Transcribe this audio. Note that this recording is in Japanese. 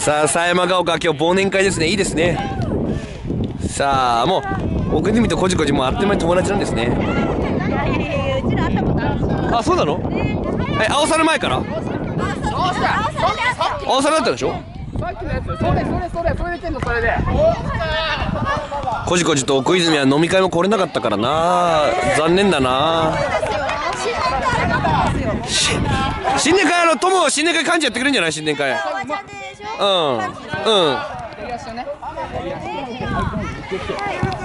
さあ狭山が丘、今日忘年会ですね。いいですね。さあもう奥泉とこじこじもあっという間に友達なんですね。 うちら会ったことあるんですよ。 あ、そうなの？青さの前から？青さだったでしょ？ さっきのやつ、それでけんの、それで。 こじこじと奥泉は飲み会も来れなかったからな。残念だな。新年会、友新年会幹事やってくれるんじゃない？新年会。うん。うん。